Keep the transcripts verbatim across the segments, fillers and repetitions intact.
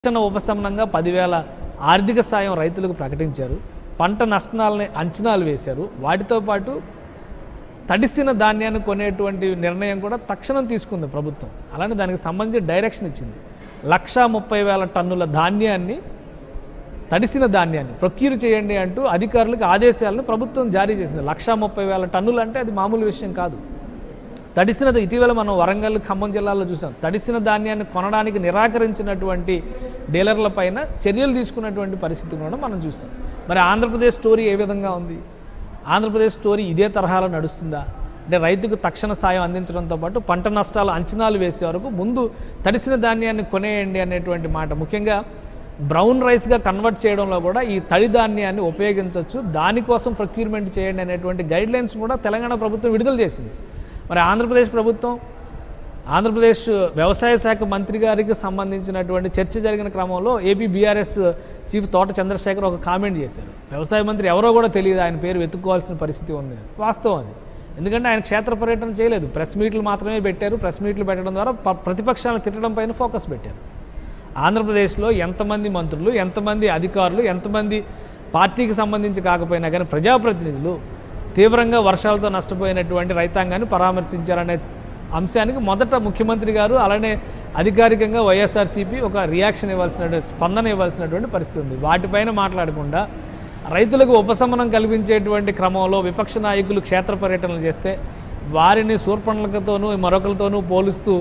తక్షణ ఉపశమనంగా పదివేల ఆర్థిక సాయం రైతులకు ప్రకటించారు. పంట నష్టాలని అంచనాలు వేశారు. వాటితో పాటు తడిసిన ధాన్యాన్ని కొనేటువంటి నిర్ణయం కూడా తక్షణం తీసుకుంది ప్రభుత్వం. అలానే దానికి సంబంధించి డైరెక్షన్ ఇచ్చింది. లక్షా ముప్పై వేల టన్నుల ధాన్యాన్ని తడిసిన ధాన్యాన్ని ప్రొక్యూర్ చేయండి అంటూ అధికారులకు ఆదేశాలను ప్రభుత్వం జారీ చేసింది. లక్షా ముప్పై వేల టన్నులు అంటే అది మామూలు విషయం కాదు. తడిసినది ఇటీవల మనం వరంగల్, ఖమ్మం జిల్లాలో చూసాం. తడిసిన ధాన్యాన్ని కొనడానికి నిరాకరించినటువంటి డీలర్ల పైన చర్యలు తీసుకున్నటువంటి పరిస్థితి కూడా మనం చూసాం. మరి ఆంధ్రప్రదేశ్ స్టోరీ ఏ విధంగా ఉంది? ఆంధ్రప్రదేశ్ స్టోరీ ఇదే తరహాలో నడుస్తుందా? అంటే రైతుకు తక్షణ సాయం అందించడంతో పాటు పంట నష్టాలు అంచనాలు వేసే వరకు ముందు తడిసిన ధాన్యాన్ని కొనేయండి అనేటువంటి మాట. ముఖ్యంగా బ్రౌన్ రైస్గా కన్వర్ట్ చేయడంలో కూడా ఈ తడి ధాన్యాన్ని ఉపయోగించవచ్చు, దానికోసం ప్రొక్యూర్మెంట్ చేయండి అనేటువంటి గైడ్లైన్స్ కూడా తెలంగాణ ప్రభుత్వం విడుదల చేసింది. మరి ఆంధ్రప్రదేశ్ ప్రభుత్వం, ఆంధ్రప్రదేశ్ వ్యవసాయ శాఖ మంత్రి గారికి సంబంధించినటువంటి చర్చ జరిగిన క్రమంలో ఏపీ బీఆర్ఎస్ చీఫ్ తోట చంద్రశేఖర్ ఒక కామెంట్ చేశారు. వ్యవసాయ మంత్రి ఎవరో కూడా తెలియదు, ఆయన పేరు వెతుక్కోవాల్సిన పరిస్థితి ఉంది. వాస్తవం అది. ఎందుకంటే ఆయన క్షేత్ర పర్యటన చేయలేదు, ప్రెస్ మీట్లు మాత్రమే పెట్టారు. ప్రెస్ మీట్లు పెట్టడం ద్వారా ప్రతిపక్షాలను తిట్టడం పైన ఫోకస్ పెట్టారు. ఆంధ్రప్రదేశ్లో ఎంతమంది మంత్రులు, ఎంతమంది అధికారులు, ఎంతమంది పార్టీకి సంబంధించి కాకపోయినా కానీ ప్రజాప్రతినిధులు తీవ్రంగా వర్షాలతో నష్టపోయినటువంటి రైతాంగాన్ని పరామర్శించారనే అంశానికి మొదట ముఖ్యమంత్రి గారు అలానే అధికారికంగా వైఎస్ఆర్సీపీ ఒక రియాక్షన్ ఇవ్వాల్సిన, స్పందన ఇవ్వాల్సినటువంటి పరిస్థితి ఉంది. వాటిపైన మాట్లాడకుండా రైతులకు ఉపశమనం కల్పించేటువంటి క్రమంలో విపక్ష నాయకులు క్షేత్ర పర్యటనలు చేస్తే వారిని శూర్పణలతోనూ మరొకరితోనూ పోలుస్తూ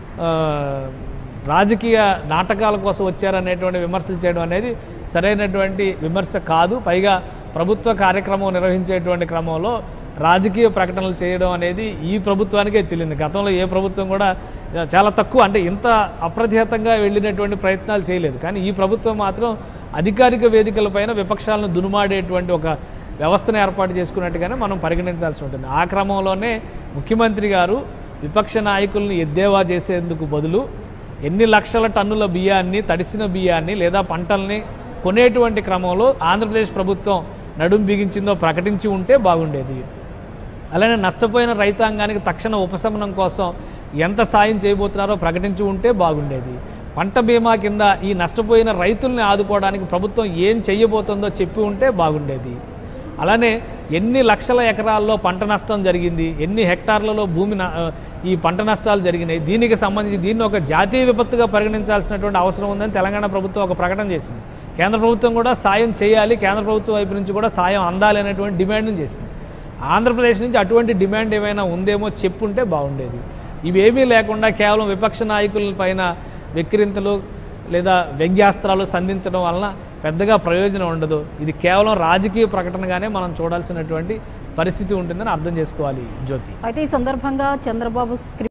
రాజకీయ నాటకాల కోసం వచ్చారనేటువంటి విమర్శలు చేయడం అనేది సరైనటువంటి విమర్శ కాదు. పైగా ప్రభుత్వ కార్యక్రమం నిర్వహించేటువంటి క్రమంలో రాజకీయ ప్రకటనలు చేయడం అనేది ఈ ప్రభుత్వానికే చెల్లింది. గతంలో ఏ ప్రభుత్వం కూడా చాలా తక్కువ, అంటే ఇంత అప్రతిహతంగా వెళ్ళినటువంటి ప్రయత్నాలు చేయలేదు. కానీ ఈ ప్రభుత్వం మాత్రం అధికారిక వేదికలపైన విపక్షాలను దునుమాడేటువంటి ఒక వ్యవస్థను ఏర్పాటు చేసుకున్నట్టుగానే మనం పరిగణించాల్సి ఉంటుంది. ఆ క్రమంలోనే ముఖ్యమంత్రి గారు విపక్ష నాయకుల్ని ఎద్దేవా చేసేందుకు బదులు ఎన్ని లక్షల టన్నుల బియ్యాన్ని, తడిసిన బియ్యాన్ని లేదా పంటల్ని కొనేటువంటి క్రమంలో ఆంధ్రప్రదేశ్ ప్రభుత్వం నడుం బిగించిందో ప్రకటించి ఉంటే బాగుండేది. అలానే నష్టపోయిన రైతాంగానికి తక్షణ ఉపశమనం కోసం ఎంత సాయం చేయబోతున్నారో ప్రకటించి ఉంటే బాగుండేది. పంట బీమా కింద ఈ నష్టపోయిన రైతుల్ని ఆదుకోవడానికి ప్రభుత్వం ఏం చెయ్యబోతుందో చెప్పి ఉంటే బాగుండేది. అలానే ఎన్ని లక్షల ఎకరాల్లో పంట నష్టం జరిగింది, ఎన్ని హెక్టార్లలో భూమి ఈ పంట నష్టాలు జరిగినాయి, దీనికి సంబంధించి దీన్ని ఒక జాతీయ విపత్తుగా పరిగణించాల్సినటువంటి అవసరం ఉందని తెలంగాణ ప్రభుత్వం ఒక ప్రకటన చేసింది. కేంద్ర ప్రభుత్వం కూడా సాయం చేయాలి, కేంద్ర ప్రభుత్వం వైపు నుంచి కూడా సాయం అందాలి అనేటువంటి డిమాండ్ను చేసింది. ఆంధ్రప్రదేశ్ నుంచి అటువంటి డిమాండ్ ఏమైనా ఉందేమో చెప్పుంటే బాగుండేది. ఇవేమీ లేకుండా కేవలం విపక్ష నాయకుల పైన వెక్కిరింతలు లేదా వ్యంగ్యాస్త్రాలు సంధించడం వలన పెద్దగా ప్రయోజనం ఉండదు. ఇది కేవలం రాజకీయ ప్రకటనగానే మనం చూడాల్సినటువంటి పరిస్థితి ఉంటుందని అర్థం చేసుకోవాలి జ్యోతి. అయితే ఈ సందర్భంగా చంద్రబాబు